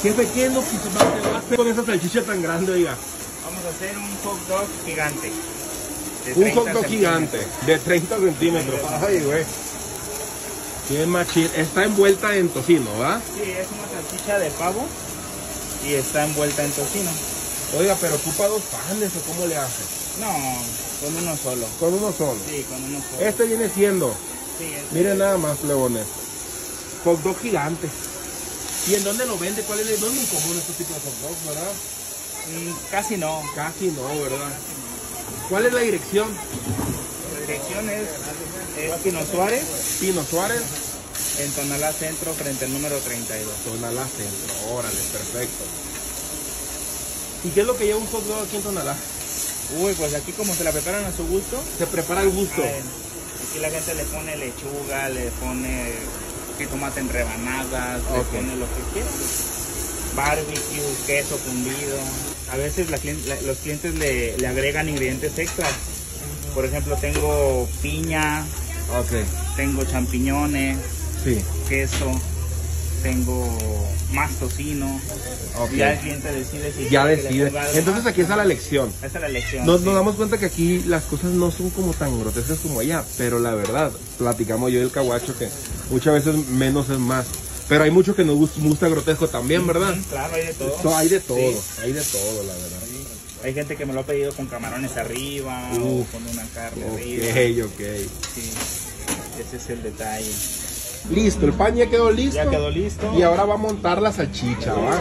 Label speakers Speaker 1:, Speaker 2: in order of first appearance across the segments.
Speaker 1: Jefe, ¿qué es lo que se va a hacer con esa salchicha tan grande, oiga?
Speaker 2: Vamos a hacer un hot dog gigante.
Speaker 1: Un hot dog gigante de 30 centímetros. Ay, güey. Qué machín. Está envuelta en tocino, ¿verdad?
Speaker 2: Sí, es una salchicha de pavo y está envuelta en tocino.
Speaker 1: Oiga, pero ocupa 2 panes, ¿o cómo le hace?
Speaker 2: No, con uno solo.
Speaker 1: ¿Con uno solo?
Speaker 2: Sí, con uno solo.
Speaker 1: Este viene siendo,
Speaker 2: Sí,
Speaker 1: miren nada más, plebones, hot dog gigante. ¿Y en dónde lo vende? ¿Cuál es? No es muy común este tipo de hot dogs, ¿verdad?
Speaker 2: Casi no.
Speaker 1: Casi no, ¿verdad? ¿Cuál es la dirección?
Speaker 2: La dirección es Pino Suárez,
Speaker 1: Pino Suárez,
Speaker 2: en Tonalá Centro, frente al número 32.
Speaker 1: Tonalá Centro. Órale, perfecto. ¿Y qué es lo que lleva un hot dog aquí en Tonalá?
Speaker 2: Uy, pues aquí como se la preparan a su gusto.
Speaker 1: Se prepara al gusto.
Speaker 2: Aquí la gente le pone lechuga, le pone tomate en rebanadas, le pone lo que quiera. Barbecue, queso fundido. A veces los clientes le agregan ingredientes extras. Por ejemplo, tengo piña, tengo champiñones, queso, tengo más tocino. Ya el cliente decide si
Speaker 1: ya decide. Entonces aquí está la lección.
Speaker 2: Esa es la lección.
Speaker 1: Nos damos cuenta que aquí las cosas no son como tan grotescas como allá, pero la verdad, platicamos yo y el caguacho que muchas veces menos es más. Pero hay mucho que nos gusta grotesco también, ¿verdad?
Speaker 2: Claro, hay de todo.
Speaker 1: Hay de todo, hay de todo, la verdad.
Speaker 2: Hay gente que me lo ha pedido con camarones arriba o con una carne arriba.
Speaker 1: Ok.
Speaker 2: Sí, ese es el detalle.
Speaker 1: Listo, el pan ya quedó listo.
Speaker 2: Ya quedó listo.
Speaker 1: Y ahora va a montar la salchicha, ¿va?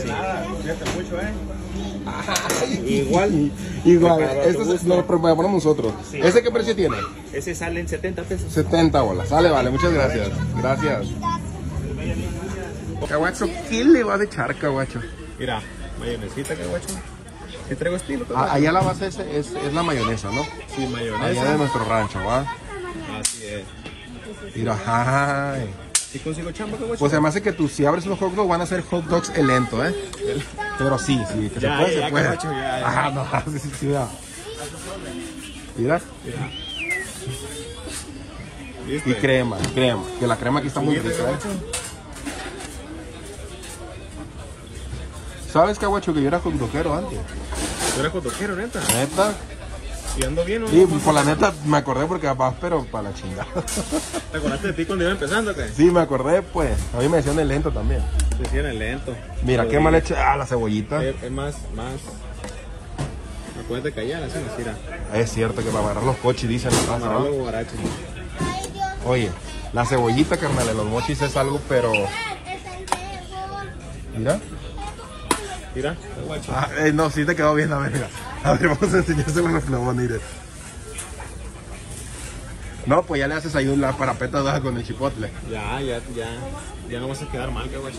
Speaker 2: Igual.
Speaker 1: Esto lo preparamos nosotros.
Speaker 2: Sí.
Speaker 1: ¿Ese qué precio tiene?
Speaker 2: Ese sale en 70 pesos.
Speaker 1: 70 bolas. Vale, muchas gracias. Gracias. Caguacho, ¿qué le va a echar, caguacho?
Speaker 3: Mira, mayonesita, caguacho. ¿Sí traigo estilo?
Speaker 1: Allá la base es la mayonesa, ¿no?
Speaker 3: Sí, mayonesa.
Speaker 1: Allá de nuestro rancho, ¿va?
Speaker 3: Así es.
Speaker 1: Mira, ay.
Speaker 3: ¿Sí consigo chamba, caguacho?
Speaker 1: Pues además de que tú, si abres los hot dogs, van a ser hot dogs lento, ¿eh? Pero sí, que
Speaker 3: Ya,
Speaker 1: se puede,
Speaker 3: ya,
Speaker 1: se puede.
Speaker 3: caguacho, ya.
Speaker 1: No, sí, ya. Mira.
Speaker 3: ¿Listo?
Speaker 1: Y crema. Que la crema aquí está muy rica, ¿eh? ¿Sabes, caguacho, que yo era hot dogero antes?
Speaker 3: ¿Tú eres cotoquero, neta?
Speaker 1: ¿Neta?
Speaker 3: ¿Y ando bien o no?
Speaker 1: Sí, por la neta me acordé porque vas, pero para la chingada.
Speaker 3: ¿Te acordaste de ti cuando iba empezando, qué?
Speaker 1: Sí, me acordé, pues. A mí me decían el lento también.
Speaker 3: Te hicieron el lento.
Speaker 1: Mira, qué mal hecha. Ah, la cebollita.
Speaker 3: Es más. Me puedes de callar, así me tira.
Speaker 1: Es cierto que para agarrar los coches dicen la raza,
Speaker 3: Para
Speaker 1: ¿no?
Speaker 3: los guarachos.
Speaker 1: Oye, la cebollita, carnal, en los mochis es algo, pero... Mira.
Speaker 3: Mira, caguacho.
Speaker 1: No, sí te quedó bien, a ver, mira. A ver, vamos a enseñárselo a los flavones. No, pues ya le haces ahí una parapeta baja con el chipotle.
Speaker 3: Ya no vas a quedar mal, caguacho.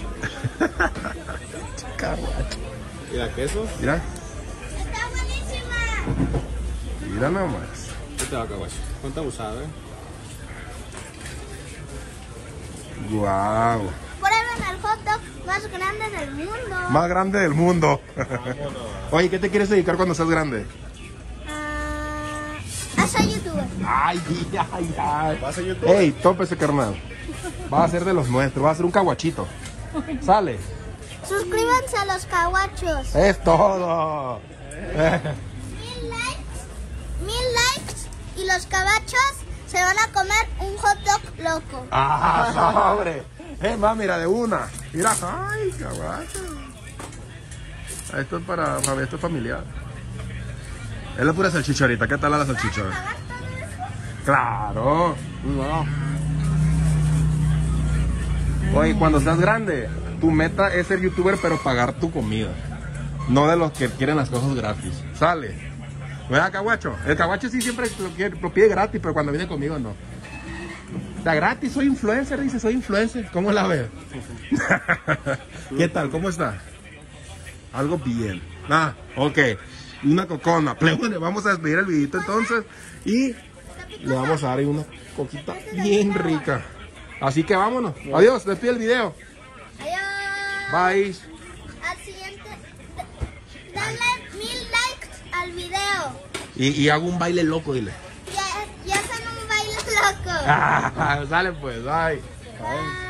Speaker 1: Caguacho.
Speaker 3: Mira, queso.
Speaker 1: Mira.
Speaker 4: Está buenísima.
Speaker 1: Mira nomás.
Speaker 3: ¿Qué te va, caguacho? ¿Cuánto abusado,
Speaker 1: Guau.
Speaker 4: Prueben el hot dog más grande del mundo.
Speaker 1: Más grande del mundo. Oye, ¿qué te quieres dedicar cuando seas grande?
Speaker 4: A ser youtuber.
Speaker 1: Ay.
Speaker 3: ¿Vas a YouTube?
Speaker 1: Ey, tópese, carnal. Va a ser de los nuestros, va a ser un caguachito. Sale.
Speaker 4: Suscríbanse a los caguachos.
Speaker 1: Es todo.
Speaker 4: 1000 likes y los cabachos se van a comer un hot dog loco.
Speaker 1: Ah, sobre. Más, mira, de una. Mira, ay, caguacho. Esto es para esto es familiar. Es la pura salchicha ahorita. ¿Qué tal la salchicha? Claro. Oye, cuando seas grande, tu meta es ser youtuber, pero pagar tu comida. No de los que quieren las cosas gratis. Sale. ¿Verdad, caguacho? El caguacho sí siempre lo pide gratis, pero cuando viene conmigo no. Está gratis, soy influencer, dice, soy influencer. ¿Cómo la ves? ¿Qué tal? ¿Cómo está? Algo bien. Ok. Una cocona. Plebones, vamos a despedir el videito entonces. Y le vamos a dar ahí una coquita bien rica. Así que vámonos. Adiós, despide el video.
Speaker 4: Adiós.
Speaker 1: Bye.
Speaker 4: Al siguiente. Dale 1000 likes al video.
Speaker 1: Y hago un baile loco, dile.
Speaker 4: Ya hacen un baile loco.
Speaker 1: Sale pues, bye.
Speaker 4: Bye.